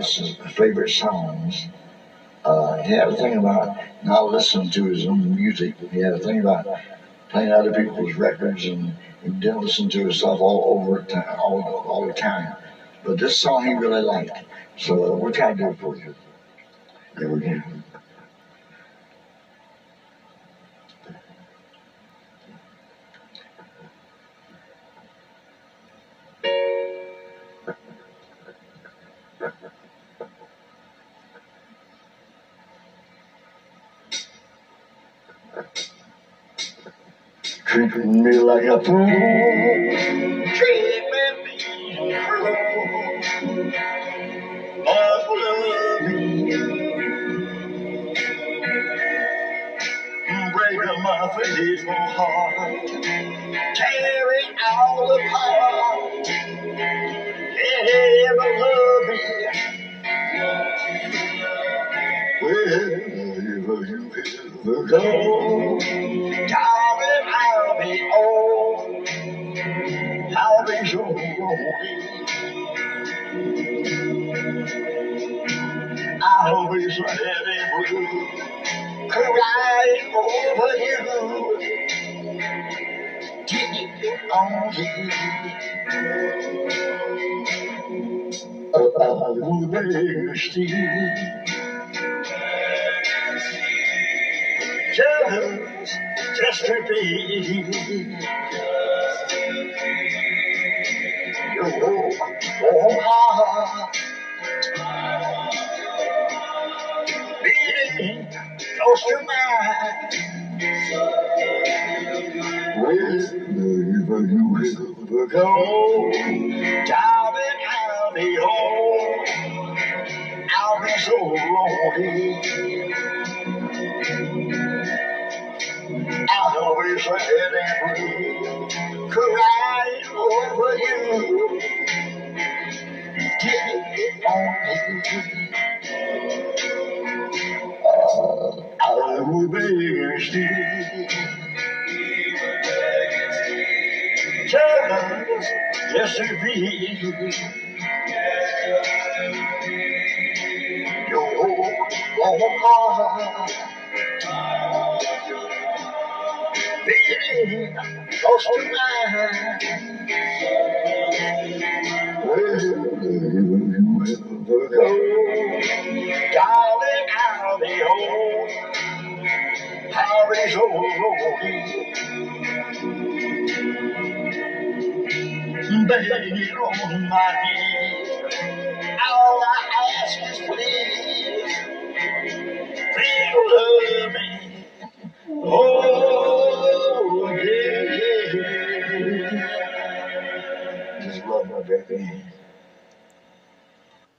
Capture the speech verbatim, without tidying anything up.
his favorite songs. Uh, he had a thing about not listening to his own music. He had a thing about playing other people's records, and he didn't listen to himself all over it, all, all the time. But this song he really liked, so we'll try to do it for you. There we go. Treating me like a fool, treating me cruel, but for loving you, breaking my faithful heart, tearing all apart, ever loving you. Wherever you ever go, darling, I'll be old, I'll be so lonely. I'll be so heavy blue, crying over you, getting on me. I will beg you, Steve, just, just to be your warm heart, beating close to mine. Wherever you ever go, darling, I'll be home, I'll be so lonely. I'll be so heavy blue, crying over you, getting on me. Uh, I will beg you, Steve, just, just to be your warm heart, beating close to mine. Wherever you ever go, darling, I'll be home, I'll be so lonely. Begging on my knees, all I ask is please, please love me. Oh, yeah, yeah. Just love my baby.